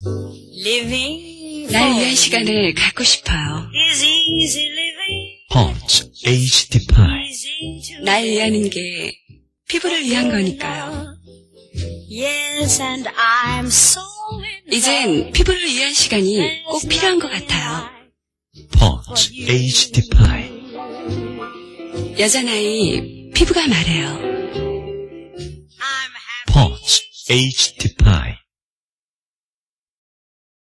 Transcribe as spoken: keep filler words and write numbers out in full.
날 위한 시간을 갖고 싶어요. Punch 에이치디 파이. 날 위하는 게 피부를 위한 거니까요. 이젠 피부를 위한 시간이 꼭 필요한 것 같아요. Punch 에이치디 파이. 여자 나이 피부가 말해요. Punch 에이치디